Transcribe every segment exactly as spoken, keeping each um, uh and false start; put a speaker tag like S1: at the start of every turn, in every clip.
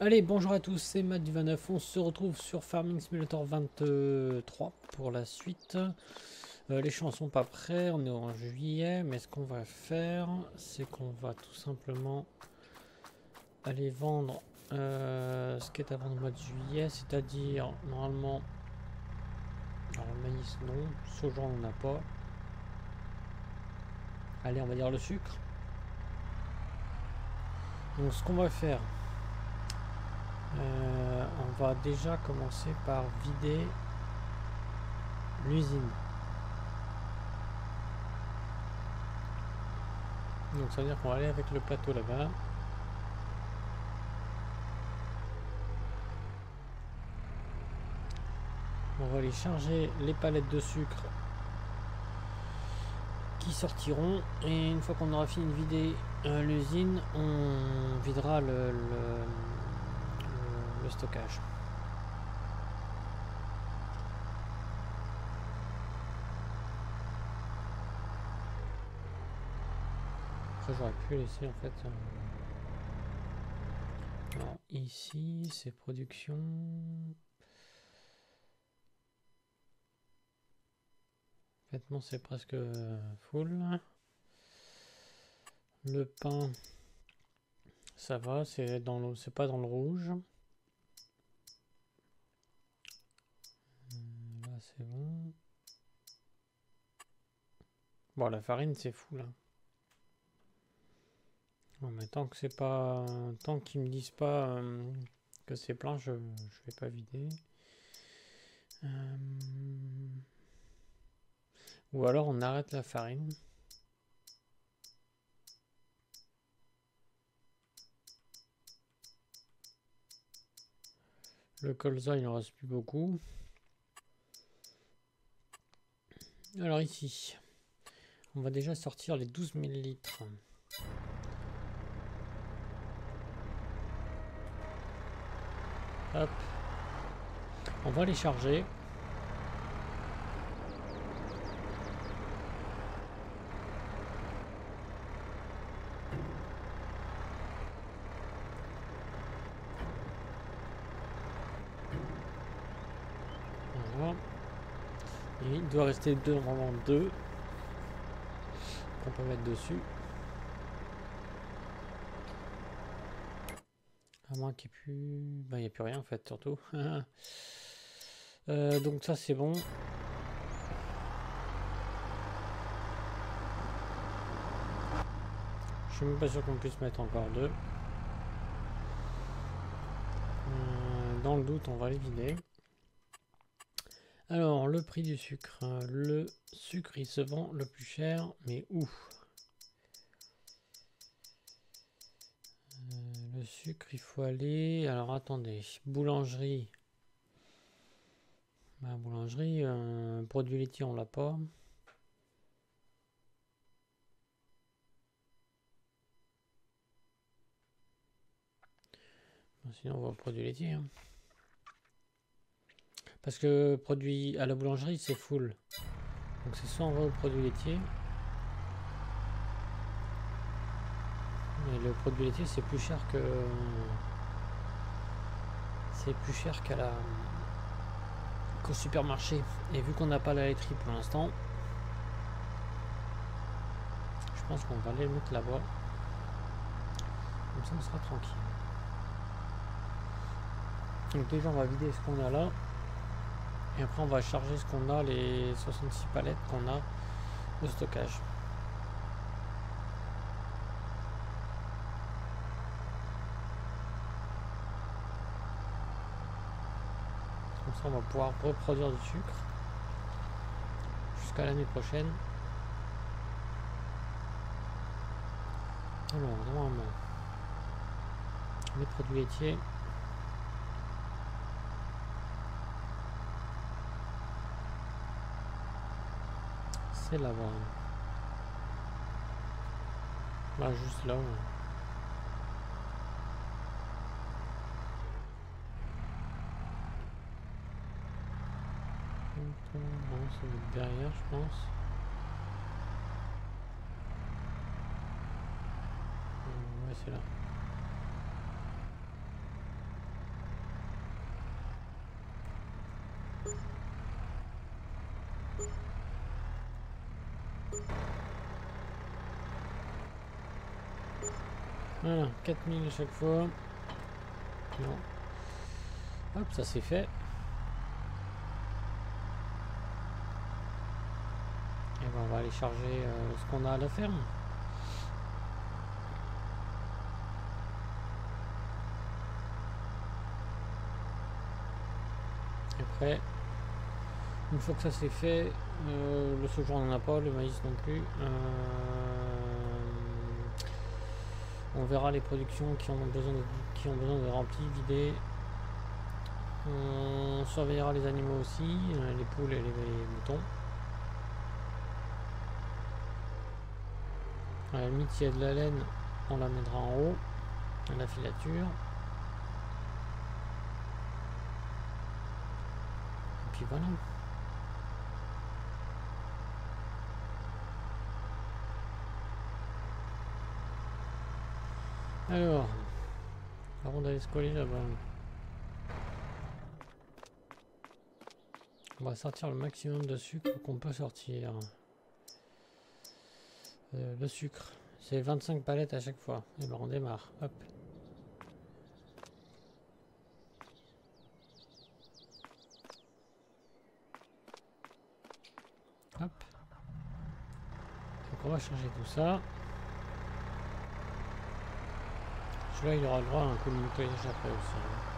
S1: Allez, bonjour à tous, c'est Matt du vingt-neuf. On se retrouve sur Farming Simulator vingt-trois pour la suite. Euh, les champs sont pas prêts, on est en juillet, mais ce qu'on va faire, c'est qu'on va tout simplement aller vendre euh, ce qui est à vendre au mois de juillet, c'est-à-dire normalement, alors le maïs non, soja on n'en a pas. Allez, on va dire le sucre. Donc ce qu'on va faire, euh, on va déjà commencer par vider l'usine. Donc ça veut dire qu'on va aller avec le plateau là-bas. On va aller charger les palettes de sucre qui sortiront. Et une fois qu'on aura fini de vider euh, l'usine, on videra le, le, le, le stockage. Après j'aurais pu laisser en fait... Euh... Alors ici c'est production... Vêtements c'est presque full. Le pain ça va, c'est dans le, c'est pas dans le rouge. Là c'est bon. Bon, la farine c'est full. Hein. Bon, mais tant que c'est pas, tant qu'ils me disent pas euh, que c'est plein, je, je vais pas vider. Euh... Ou alors on arrête la farine. Le colza il en reste plus beaucoup. Alors ici, on va déjà sortir les douze millilitres. Hop. On va les charger. Voilà. Et il doit rester deux, vraiment deux qu'on peut mettre dessus. À moins qu'il n'y ait plus... Ben, il n'y a plus rien en fait, surtout. euh, donc ça c'est bon. Je suis même pas sûr qu'on puisse mettre encore deux. Euh, dans le doute, on va les vider. Alors, le prix du sucre. Le sucre, il se vend le plus cher, mais où? euh, Le sucre, il faut aller... Alors, attendez. Boulangerie. Bah, boulangerie, euh, produit laitier, on l'a pas. Sinon, on va au produit laitier. Hein. Parce que produit à la boulangerie, c'est full. Donc, c'est soit on va au produit laitier. Mais le produit laitier, c'est plus cher que... C'est plus cher qu'à la... qu'au supermarché. Et vu qu'on n'a pas la laiterie pour l'instant, je pense qu'on va aller le mettre là-bas. Comme ça, on sera tranquille. Donc déjà, on va vider ce qu'on a là. Et après, on va charger ce qu'on a, les soixante-six palettes qu'on a au stockage. Comme ça, on va pouvoir reproduire du sucre jusqu'à l'année prochaine. Alors, normalement, les produits laitiers. C'est là-bas. Là, juste là. Bon, ça va être derrière, je pense. Ouais, c'est là. Voilà, quatre mille à chaque fois. Non. Hop, ça c'est fait. Et ben on va aller charger euh, ce qu'on a à la ferme. Après, une fois que ça c'est fait, euh, le soja on n'en a pas, le maïs non plus. Euh, on verra les productions qui, en ont besoin de, qui ont besoin de remplir, vider. On surveillera les animaux aussi, les poules et les, les moutons. À la limite, s'il y a de la laine, on la mettra en haut, à la filature. Et puis voilà. Alors, avant d'aller se coller là-bas, on va sortir le maximum de sucre qu'on peut sortir. Euh, le sucre, c'est vingt-cinq palettes à chaque fois. Et ben on démarre. Hop. Hop. Donc on va changer tout ça. Celui-là il aura le droit à un coup de nettoyage après aussi.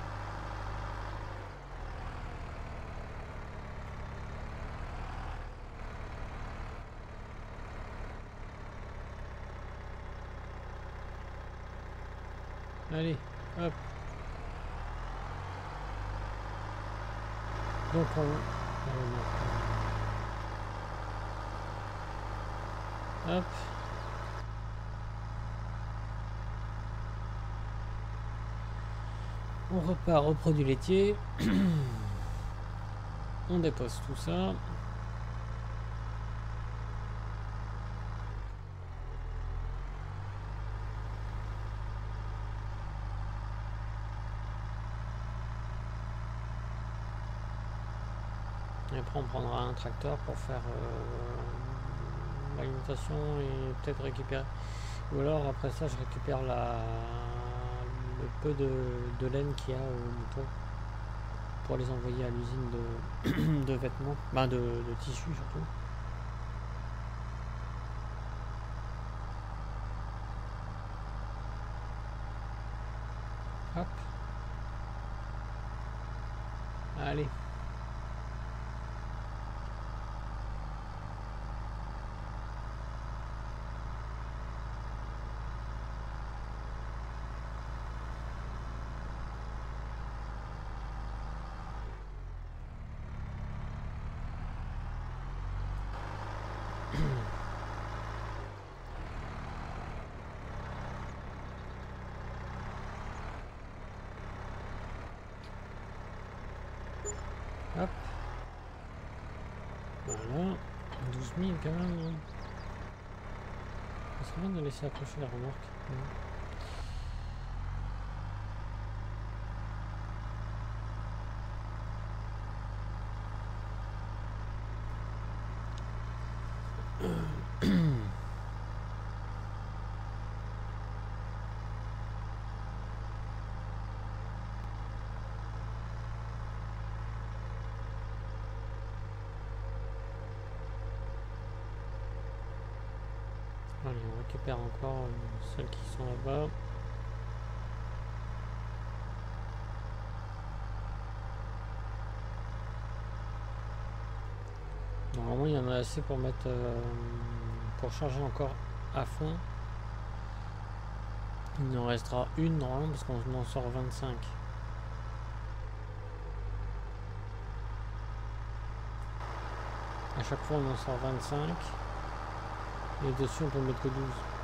S1: Allez, hop. Donc on... Hop. On repart au produit laitier. On dépose tout ça. Et après on prendra un tracteur pour faire euh, l'alimentation et peut-être récupérer. Ou alors après ça je récupère la, le peu de, de laine qu'il y a au mouton pour les envoyer à l'usine de, de vêtements, ben de, de tissus surtout. Hop. Allez. Hop. Voilà. douze mille quand même. Ça serait bien de laisser accrocher la remorque. Allez, on récupère encore euh, celles qui sont là-bas. Normalement, il y en a assez pour mettre, euh, pour charger encore à fond. Il en restera une normalement parce qu'on en sort vingt-cinq. À chaque fois, on en sort vingt-cinq. Et dessus, on peut mettre que douze.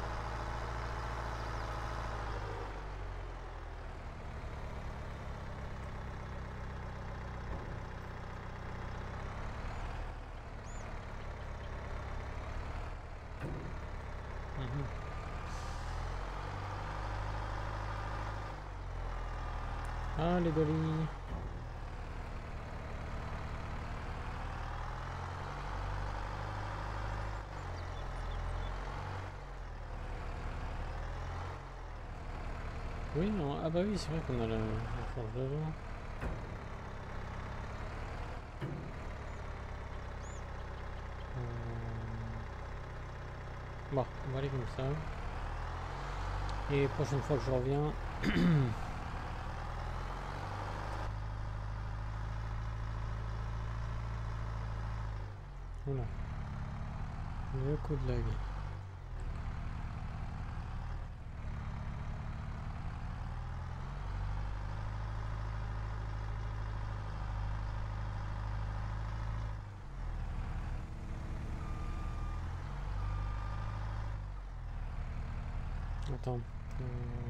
S1: Mmh. Ah, les Dolly. Oui, non. Ah bah oui, c'est vrai qu'on a la, la forge devant. Bon, on va aller comme ça. Et prochaine fois que je reviens... Voilà. Le coup de l'œil. Attends. Euh...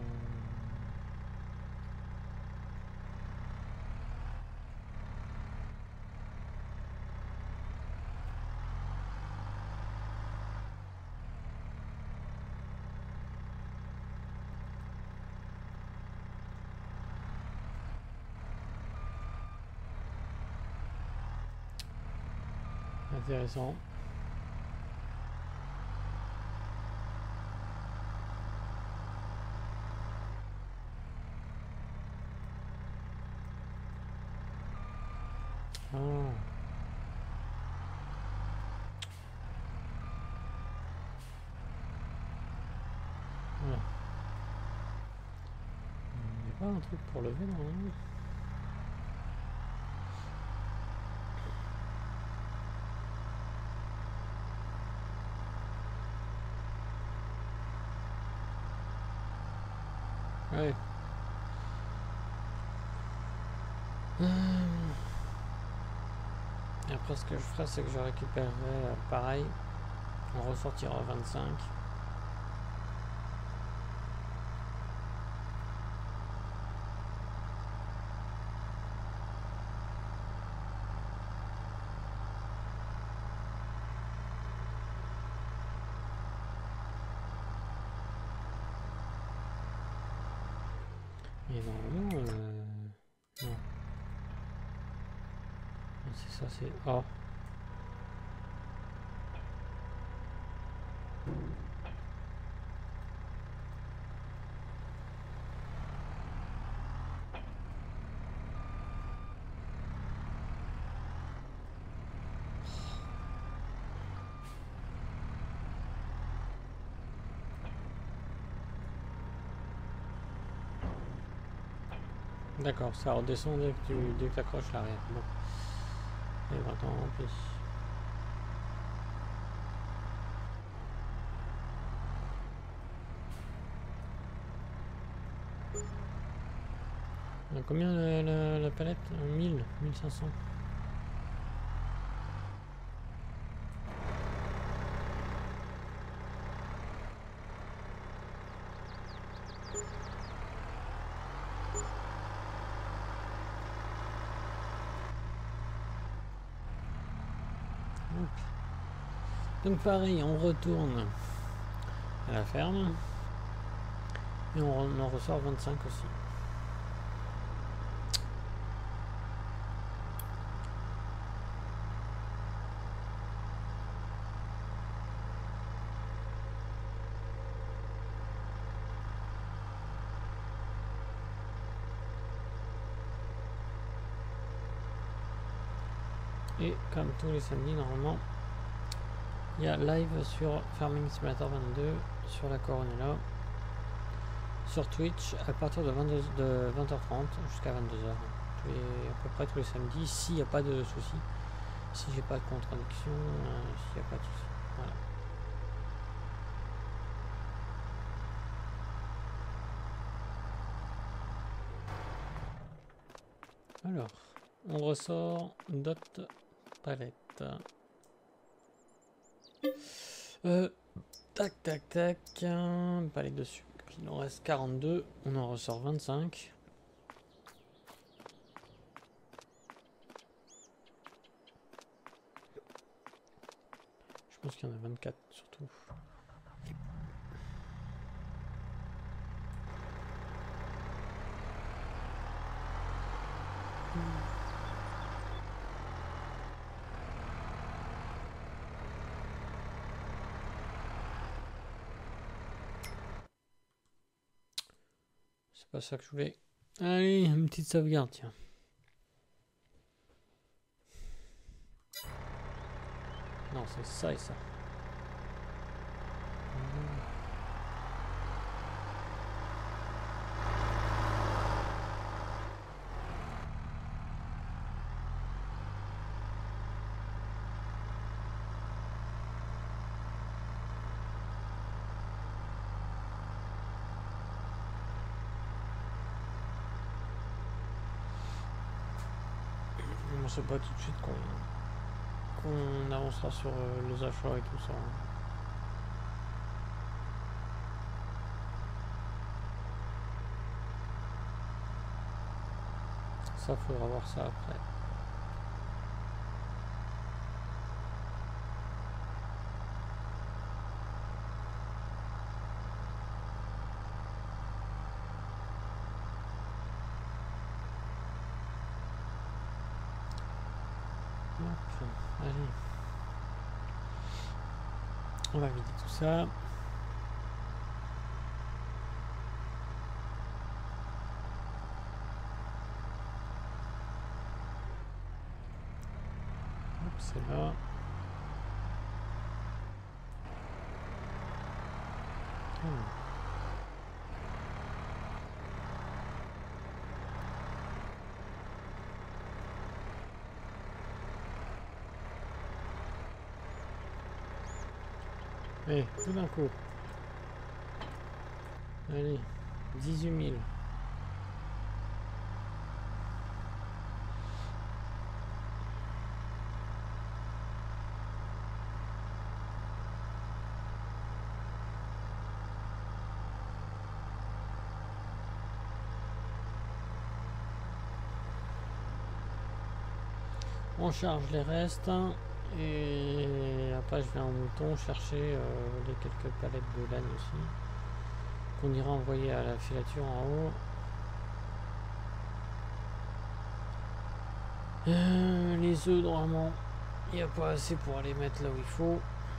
S1: Intéressant. Ah. Voilà. Il n'y a pas un truc pour lever normalement. Ouais. Hum. Et après ce que je ferai c'est que je récupérerai euh, pareil. On ressortira vingt-cinq. Et normalement... Euh... Non. C'est ça, c'est A. D'accord, ça redescend dès que tu dès que accroches l'arrière. Bon. Et maintenant en plus. On a combien la, la, la palette? mille, mille cinq cents. Donc pareil, on retourne à la ferme et on, on en ressort vingt-cinq aussi. Et comme tous les samedis, normalement, il y a live sur Farming Simulator vingt-deux, sur la Coronella, sur Twitch à partir de, vingt-deux, de vingt heures trente jusqu'à vingt-deux heures. Tous les, à peu près tous les samedis, s'il n'y a pas de soucis. Si j'ai pas de contradiction, euh, s'il n'y a pas de soucis. Voilà. Alors, on ressort dot palette. Euh, tac, tac, tac. Palette de sucre. Il en reste quarante-deux. On en ressort vingt-cinq. Je pense qu'il y en a vingt-quatre surtout. pas ça que je voulais. Allez, une petite sauvegarde, tiens. Non, c'est ça et ça. On sait pas tout de suite qu'on qu'on avancera sur euh, les achats et tout ça. Ça, faudra voir ça après. Hop, allez. On va vider tout ça. C'est là. Hmm. Et tout d'un coup. Allez, dix-huit mille. On charge les restes et après je vais en mouton chercher euh, les quelques palettes de laine aussi qu'on ira envoyer à la filature en haut. Euh, les œufs normalement il n'y a pas assez pour aller mettre là où il faut.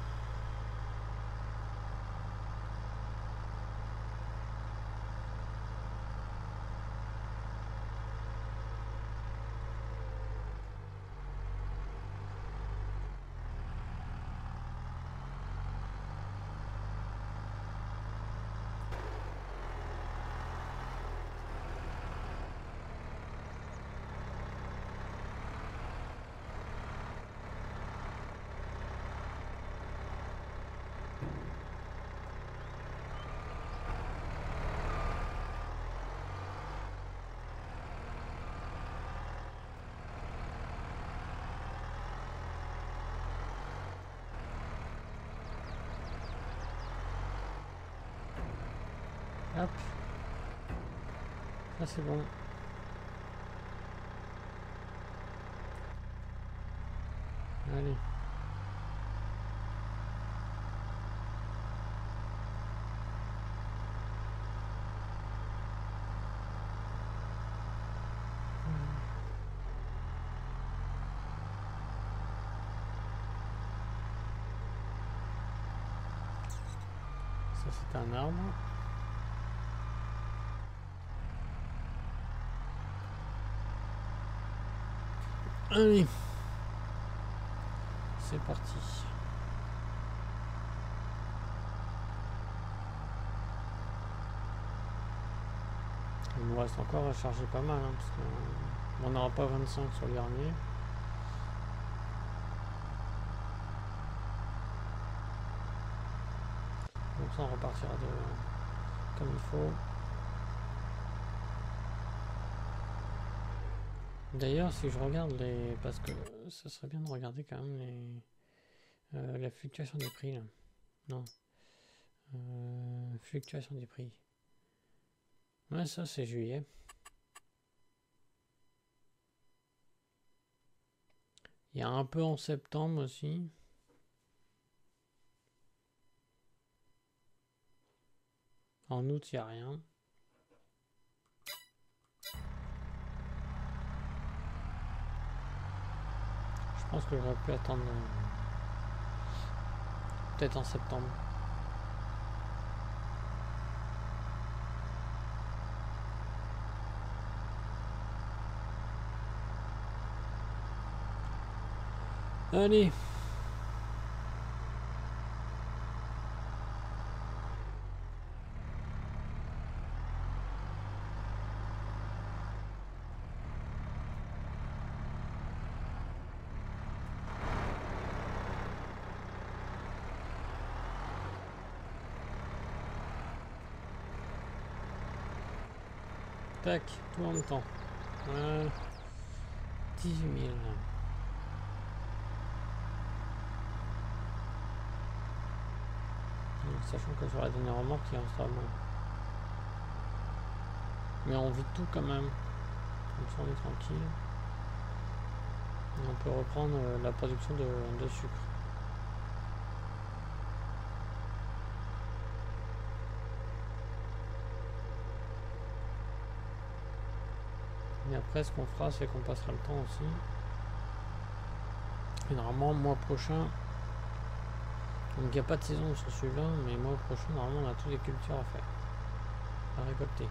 S1: Hop. Ça c'est bon. Allez. Ça c'est un arbre. Allez, c'est parti. Il nous reste encore à charger pas mal, hein, parce qu'on n'aura pas vingt-cinq sur le dernier. Donc ça, on repartira de comme il faut. D'ailleurs, si je regarde les... Parce que ça serait bien de regarder quand même les... Euh, la fluctuation des prix, là. Non. Euh, fluctuation des prix. Ouais, ça, c'est juillet. Il y a un peu en septembre aussi. En août, il n'y a rien. Je pense que j'aurais pu attendre euh, peut-être en septembre. Allez. Tac, tout en même temps. Voilà. dix-huit mille. Sachant que sur la dernière remorque, il restera moins. Mais on vide tout quand même. Comme ça, on est tranquille. Et on peut reprendre euh, la production de, de sucre. Et après, ce qu'on fera, c'est qu'on passera le temps aussi. Et normalement, mois prochain, donc il n'y a pas de saison sur celui-là, mais mois prochain, normalement, on a toutes les cultures à faire, à récolter.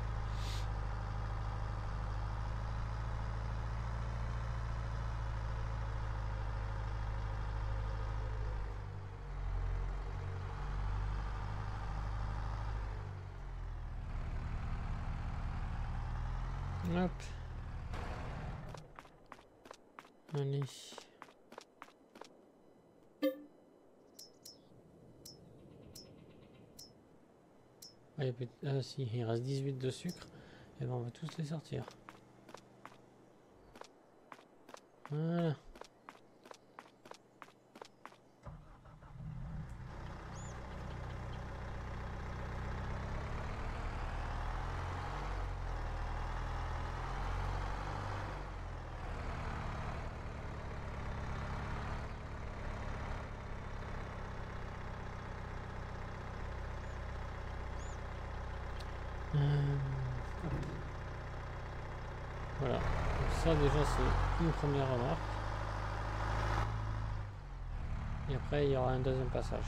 S1: Hop. Allez. Allez, ah si, il reste dix-huit de sucre. Et ben on va tous les sortir. Voilà. Euh, voilà. Donc ça déjà c'est une première remarque. Et après il y aura un deuxième passage.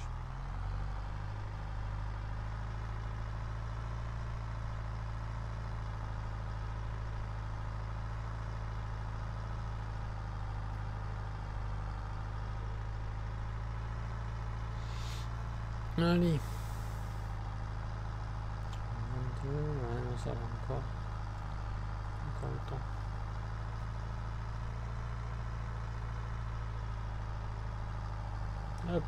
S1: Allez. vingt-deux, ouais non ça va encore. Encore le temps. Hop.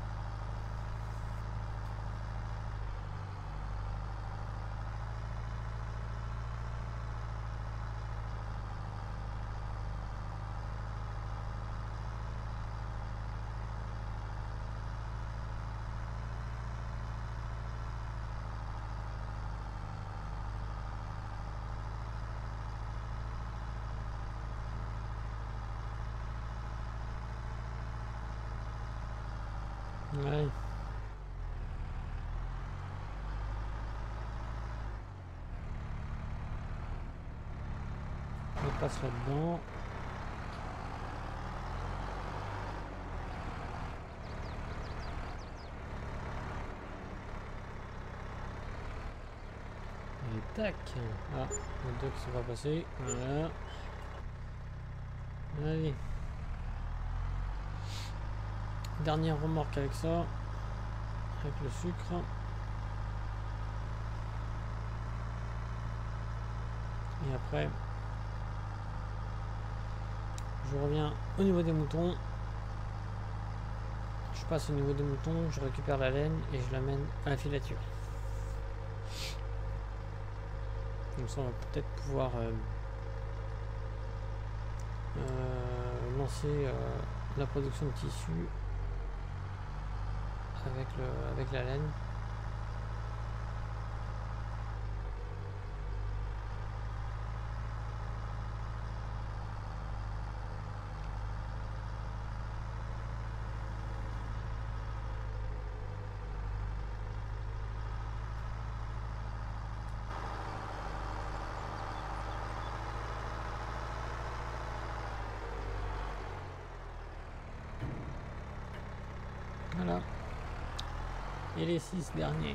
S1: Ouais. On passe là-dedans. Et tac. Ah, les deux qui sont pas passés. Voilà. Allez. Dernière remorque avec ça. Avec le sucre. Et après, je reviens au niveau des moutons. Je passe au niveau des moutons, je récupère la laine et je l'amène à la filature. Comme ça, on va peut-être pouvoir euh, euh, lancer euh, la production de tissu avec, le, avec la laine. Voilà. Et les six dernières.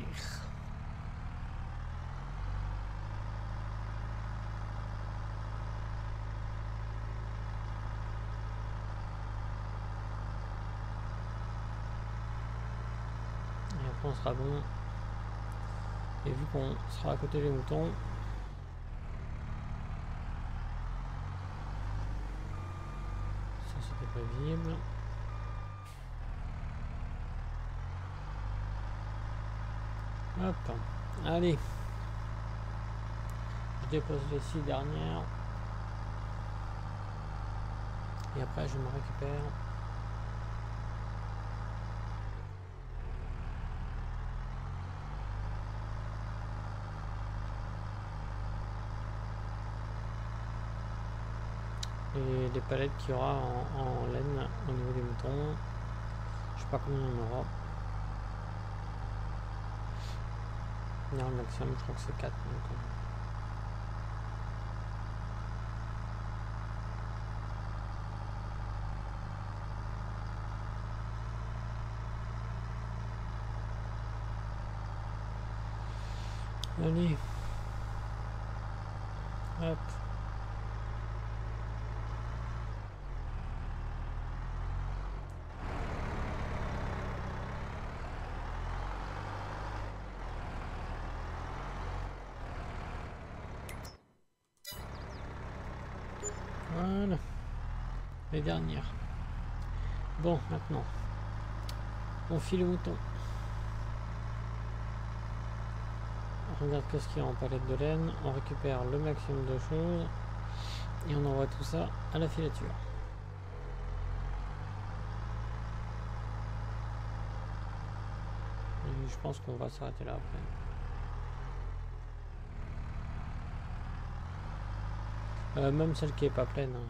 S1: on sera bon. Et vu qu'on sera à côté des moutons, ça c'était pas visible. Hop, allez. Je dépose les six dernières. Et après je me récupère. Et les palettes qu'il y aura en, en laine au niveau des moutons. Je sais pas combien il y en aura. Il y a un maximum, je crois que c'est quatre. Donc, euh... Allez. Hop. Voilà. Les dernières. Bon, maintenant. On file le mouton. On regarde qu'est-ce qu'il y a en palette de laine. On récupère le maximum de choses. Et on envoie tout ça à la filature. Et je pense qu'on va s'arrêter là après. Euh, même celle qui est pas pleine. Hein.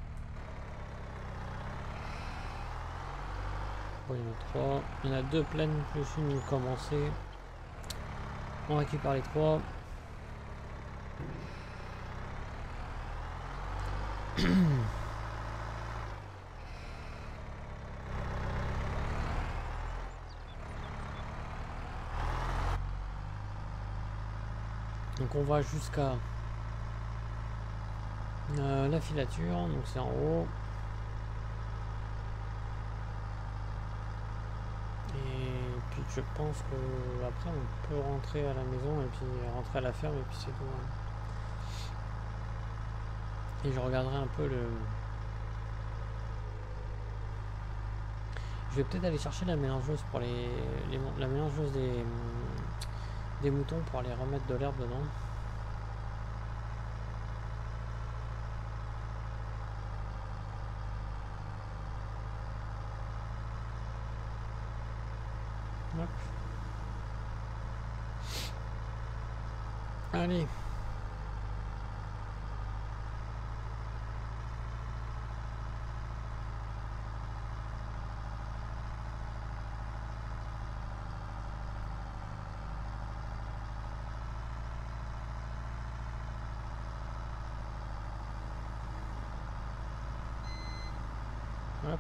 S1: Bon, il y en a trois. Il y en a deux pleines plus une commencée. On récupère les trois. Donc on va jusqu'à euh, la filature, donc c'est en haut. Et puis je pense que après on peut rentrer à la maison et puis rentrer à la ferme et puis c'est tout. Hein. Et je regarderai un peu le... Je vais peut-être aller chercher la mélangeuse pour les, les la mélangeuse des, des moutons pour aller remettre de l'herbe dedans. Hop. Allez. Hop.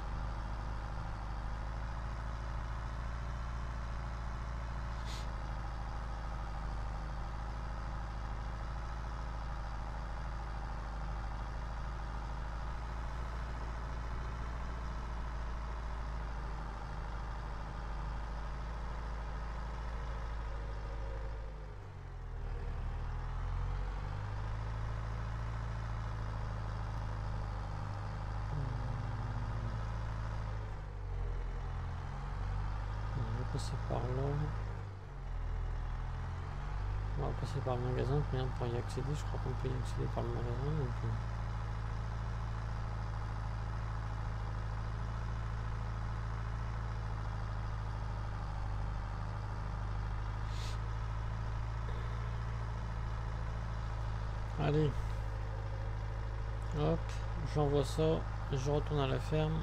S1: Passer par là. On va passer par le magasin pour y accéder. Je crois qu'on peut y accéder par le magasin. Donc... Allez. Hop. J'envoie ça. Je retourne à la ferme.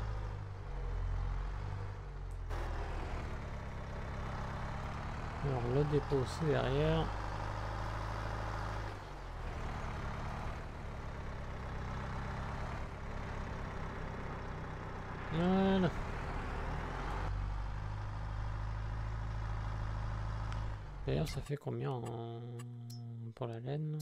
S1: Alors le dépôt aussi derrière. Voilà. D'ailleurs ça fait combien en... pour la laine?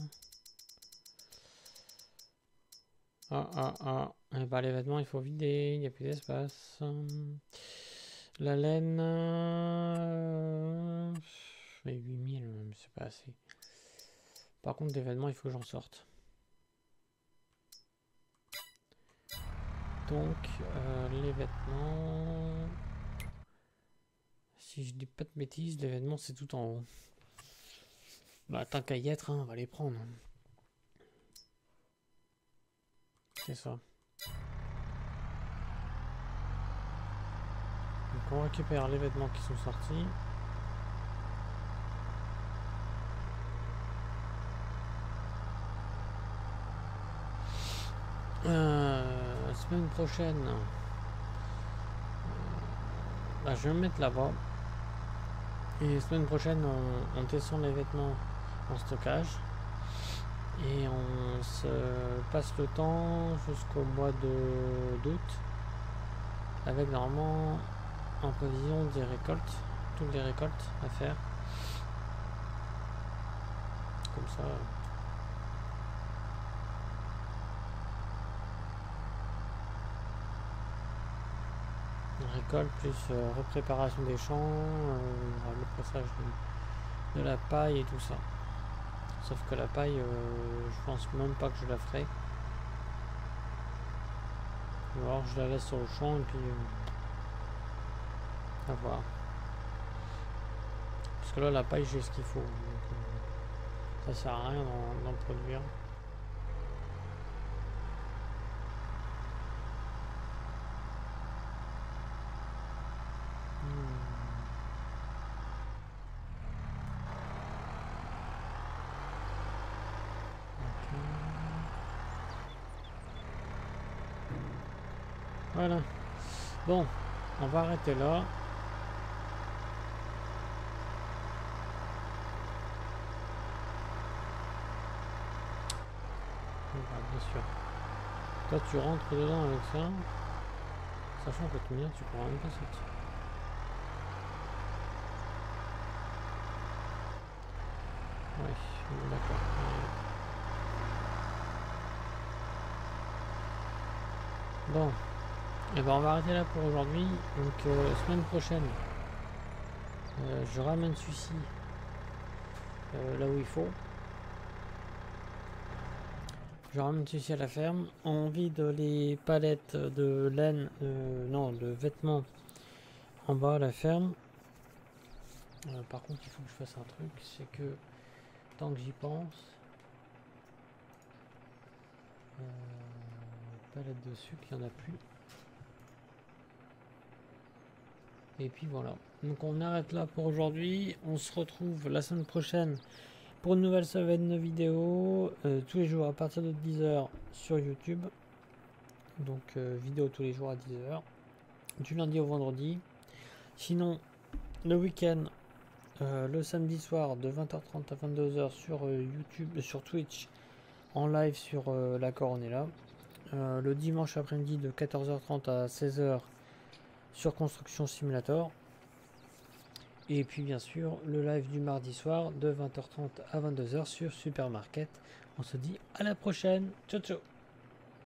S1: Ah ah ah. Et bah, les vêtements il faut vider, il n'y a plus d'espace. La laine... Euh... Mais huit mille, c'est pas assez. Par contre, l'événement, il faut que j'en sorte. Donc, euh, les vêtements... Si je dis pas de bêtises, l'événement, c'est tout en haut. Bah, tant qu'à y être, hein, on va les prendre. C'est ça. Donc, on récupère les vêtements qui sont sortis. Euh, semaine prochaine, euh, bah, je vais me mettre là-bas. Et semaine prochaine, on, on descend les vêtements en stockage. Et on se passe le temps jusqu'au mois de d'août. Avec normalement en prévision des récoltes. Toutes les récoltes à faire. Comme ça. Récolte plus euh, repréparation des champs, euh, le pressage de, de la paille et tout ça. Sauf que la paille, euh, je pense même pas que je la ferai. Ou alors je la laisse sur le champ et puis euh, à voir. Parce que là la paille j'ai ce qu'il faut. Donc, euh, ça sert à rien d'en produire. Voilà. Bon, on va arrêter là. Bah, bien sûr. Toi, tu rentres dedans avec ça. Sachant que tu tu pourras même pas sortir. Oui, d'accord. Bon. Et ben on va arrêter là pour aujourd'hui. Donc euh, semaine prochaine, euh, je ramène celui-ci euh, là où il faut. Je ramène celui-ci à la ferme. On vide les palettes de laine, euh, non, de vêtements en bas à la ferme. Euh, par contre, il faut que je fasse un truc, c'est que tant que j'y pense, euh, palette de sucre, il n'y en a plus. Et puis voilà. Donc on arrête là pour aujourd'hui. On se retrouve la semaine prochaine pour une nouvelle semaine de vidéos. Euh, tous les jours à partir de dix heures sur YouTube. Donc euh, vidéo tous les jours à dix heures. Du lundi au vendredi. Sinon, le week-end, euh, le samedi soir de vingt heures trente à vingt-deux heures sur euh, YouTube, euh, sur Twitch, en live sur euh, l'accord on est là. Euh, le dimanche après-midi de quatorze heures trente à seize heures sur Construction Simulator. Et puis bien sûr le live du mardi soir de vingt heures trente à vingt-deux heures sur Supermarket. On se dit à la prochaine. Ciao ciao.